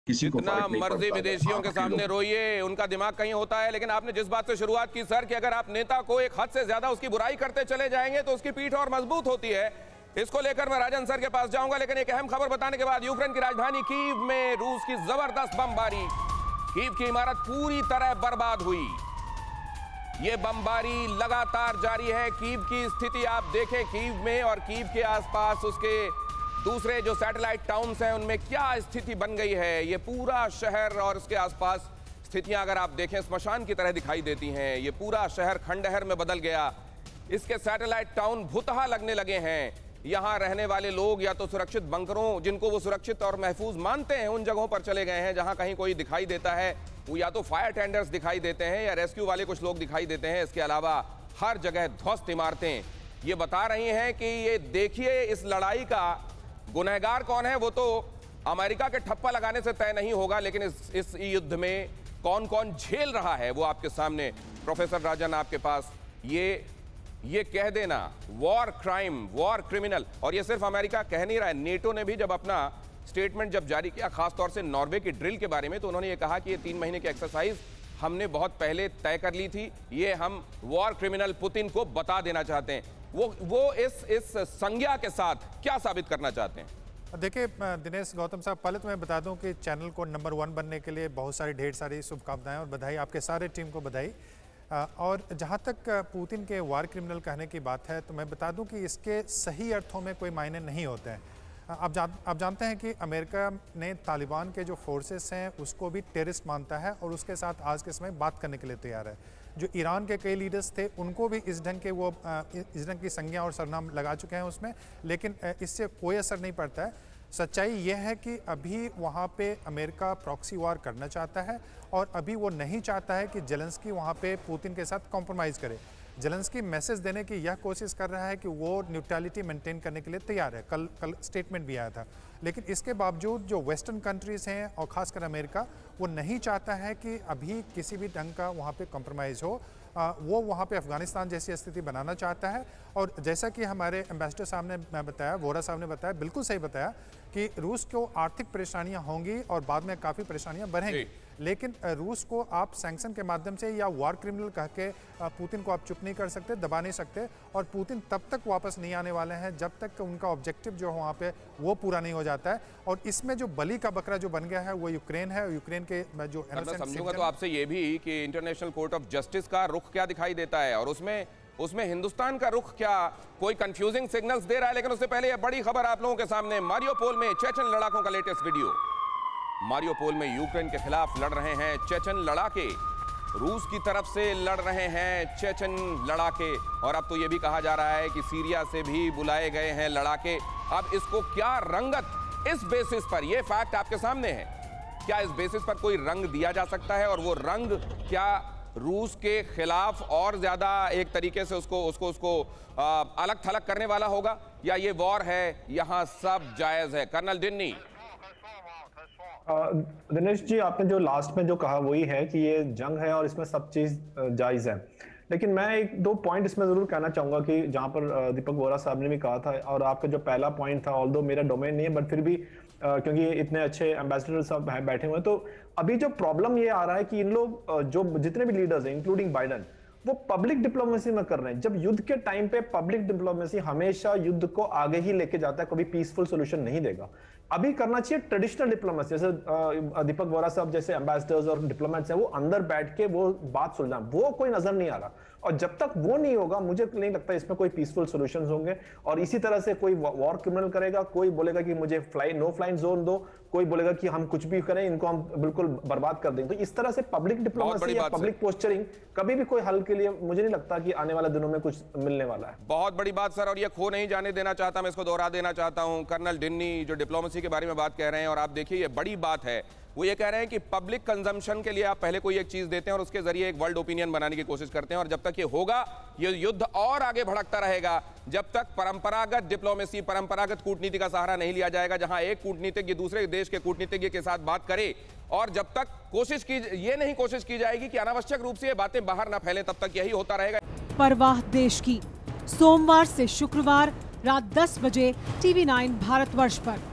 किसी को जितना फर्क नहीं मर्जी पड़ता। विदेशियों के सामने रोइए, उनका दिमाग कहीं होता है। लेकिन आपने जिस बात से शुरुआत की सर कि अगर आप नेता को एक हद से ज्यादा उसकी बुराई करते चले जाएंगे तो उसकी पीठ और मजबूत होती है। इसको लेकर मैं राजन सर के पास जाऊंगा, लेकिन एक अहम खबर बताने के बाद यूक्रेन की राजधानी कीव में रूस की जबरदस्त बमबारी, कीव की इमारत पूरी तरह बर्बाद हुई। यह बमबारी लगातार जारी है। कीव की स्थिति आप देखें, कीव में और कीव के आसपास उसके दूसरे जो सैटेलाइट टाउन्स हैं उनमें क्या स्थिति बन गई है। ये पूरा शहर और उसके आसपास स्थितियां अगर आप देखें स्मशान की तरह दिखाई देती हैं। ये पूरा शहर खंडहर में बदल गया। इसके सैटेलाइट टाउन भुतहा लगने लगे हैं। यहाँ रहने वाले लोग या तो सुरक्षित बंकरों, जिनको वो सुरक्षित और महफूज मानते हैं, उन जगहों पर चले गए हैं। जहाँ कहीं कोई दिखाई देता है वो या तो फायर टेंडर्स दिखाई देते हैं या रेस्क्यू वाले कुछ लोग दिखाई देते हैं। इसके अलावा हर जगह ध्वस्त इमारतें ये बता रही हैं कि ये देखिए, इस लड़ाई का गुनहगार कौन है वो तो अमेरिका के ठप्पा लगाने से तय नहीं होगा, लेकिन इस युद्ध में कौन कौन झेल रहा है वो आपके सामने। प्रोफेसर राजन, आपके पास ये कह देना वॉर क्राइम, वॉर क्रिमिनल, और ये सिर्फ अमेरिका कह नहीं रहा है, नेटो ने भी जब अपना स्टेटमेंट जब जारी किया, खासतौर से नॉर्वे की ड्रिल के बारे में, तो उन्होंने ये कहा कि ये 3 महीने की एक्सरसाइज हमने बहुत पहले तय कर ली थी। ये हम वॉर क्रिमिनल पुतिन को बता देना चाहते हैं। वो इस संज्ञा के साथ क्या साबित करना चाहते हैं? देखिए दिनेश, गौतम साहब, पहले तो मैं बता दूं कि चैनल को नंबर 1 बनने के लिए बहुत सारी ढेर सारी शुभकामनाएं और बधाई, आपके सारे टीम को बधाई। और जहां तक पुतिन के वार क्रिमिनल कहने की बात है तो मैं बता दूं कि इसके सही अर्थों में कोई मायने नहीं होते हैं। आप जानते हैं कि अमेरिका ने तालिबान के जो फोर्सेस हैं उसको भी टेररिस्ट मानता है और उसके साथ आज के समय बात करने के लिए तैयार है। जो ईरान के कई लीडर्स थे उनको भी इस ढंग की संज्ञा और सरनाम लगा चुके हैं उसमें, लेकिन इससे कोई असर नहीं पड़ता है। सच्चाई यह है कि अभी वहाँ पे अमेरिका प्रॉक्सी वार करना चाहता है और अभी वो नहीं चाहता है कि जेलेंस्की वहाँ पे पुतिन के साथ कॉम्प्रोमाइज़ करे। जेलेंस्की मैसेज देने की यह कोशिश कर रहा है कि वो न्यूट्रलिटी मेंटेन करने के लिए तैयार है। कल स्टेटमेंट भी आया था, लेकिन इसके बावजूद जो वेस्टर्न कंट्रीज़ हैं और ख़ासकर अमेरिका, वो नहीं चाहता है कि अभी किसी भी ढंग का वहाँ पे कॉम्प्रोमाइज़ हो। वो वहाँ पे अफ़गानिस्तान जैसी स्थिति बनाना चाहता है। और जैसा कि हमारे एम्बेसडर साहब ने बताया, वोरा साहब ने बताया, बिल्कुल सही बताया कि रूस को आर्थिक परेशानियां होंगी और बाद में काफ़ी परेशानियां बढ़ेंगी, लेकिन रूस को आप सैंक्शन के माध्यम से या वार क्रिमिनल कह के पुतिन को आप चुप नहीं कर सकते, दबा नहीं सकते। और पुतिन तब तक वापस नहीं आने वाले हैं जब तक उनका ऑब्जेक्टिव जो वहाँ पे वो पूरा नहीं हो जाता है। और इसमें जो बलि का बकरा जो बन गया है वो यूक्रेन है। यूक्रेन के जो समझूंगा तो आपसे ये भी कि इंटरनेशनल कोर्ट ऑफ जस्टिस का रुख क्या दिखाई देता है और उसमें हिंदुस्तान का रुख क्या कोई कंफ्यूजिंग सिग्नल्स दे रहा है। लेकिन उससे पहले यह बड़ी खबर आप लोगों के सामने, मारियोपोल में चेचन लड़ाकों का लेटेस्ट वीडियो। मारियोपोल में यूक्रेन के खिलाफ लड़ रहे हैं चेचन लड़ाके, रूस की तरफ से लड़ रहे हैं चेचन लड़ाके, और अब तो यह भी कहा जा रहा है कि सीरिया से भी बुलाए गए हैं लड़ाके। अब इसको क्या रंगत इस बेसिस पर, यह फैक्ट आपके सामने है, क्या इस बेसिस पर कोई रंग दिया जा सकता है और वो रंग क्या रूस के खिलाफ और ज्यादा एक तरीके से उसको अलग थलग करने वाला होगा, या ये वॉर है यहां सब जायज है? कर्नल डिन्नी। दिनेश जी, आपने जो लास्ट में जो कहा वही है कि ये जंग है और इसमें सब चीज जायज है, लेकिन मैं 1-2 पॉइंट इसमें जरूर कहना चाहूंगा कि जहां पर दीपक वोरा साहब ने भी कहा था, और आपका जो पहला पॉइंट था, ऑल्दो मेरा डोमेन नहीं है बट फिर भी क्योंकि इतने अच्छे एम्बेसडर सब बैठे हुए हैं, तो अभी जो प्रॉब्लम ये आ रहा है कि इन लोग जो जितने भी लीडर्स हैं इंक्लूडिंग बाइडन, वो पब्लिक डिप्लोमेसी में कर रहे हैं। जब युद्ध के टाइम पे पब्लिक डिप्लोमेसी हमेशा युद्ध को आगे ही लेके जाता है, कभी पीसफुल सॉल्यूशन नहीं देगा। अभी करना चाहिए ट्रेडिशनल डिप्लोमेसी, जैसे दीपक वोरा साहब जैसे एम्बेसडर्स और डिप्लोमेट्स हैं, वो अंदर बैठ के वो बात सुलझा, वो कोई नजर नहीं आ रहा। और जब तक वो नहीं होगा मुझे नहीं लगता इसमें कोई पीसफुल सॉल्यूशंस होंगे। और इसी तरह से कोई वॉर क्रिमिनल करेगा, कोई बोलेगा कि मुझे नो फ्लाइंग जोन दो, कोई बोलेगा कि हम कुछ भी करें, इनको हम बिल्कुल बर्बाद कर देंगे। तो इस तरह से पब्लिक डिप्लोमेसी या पब्लिक पोस्चरिंग कभी भी कोई हल के लिए मुझे नहीं लगता कि आने वाले दिनों में कुछ मिलने वाला है। बहुत बड़ी बात सर, और ये खो नहीं जाने देना चाहता, मैं इसको दोहरा देना चाहता हूं। कर्नल डिन्नी जो डिप्लोमेसी के बारे में बात कह रहे हैं, और आप देखिए ये बड़ी बात है, वो ये कह रहे हैं कि पब्लिक कंजम्पशन के लिए आप पहले कोई एक चीज देते हैं और उसके जरिए एक वर्ल्ड ओपिनियन बनाने की कोशिश करते हैं, और जब तक ये होगा ये युद्ध और आगे भड़कता रहेगा जब तक परंपरागत डिप्लोमेसी, परंपरागत कूटनीति का सहारा नहीं लिया जाएगा, जहां एक कूटनीतिज्ञ दूसरे देश के कूटनीतिज्ञ के साथ बात करे, और जब तक ये नहीं कोशिश की जाएगी कि अनावश्यक रूप से ये बातें बाहर ना फैलें, तब तक यही होता रहेगा। परवाह देश की, सोमवार से शुक्रवार रात 10 बजे TV9 भारतवर्ष पर।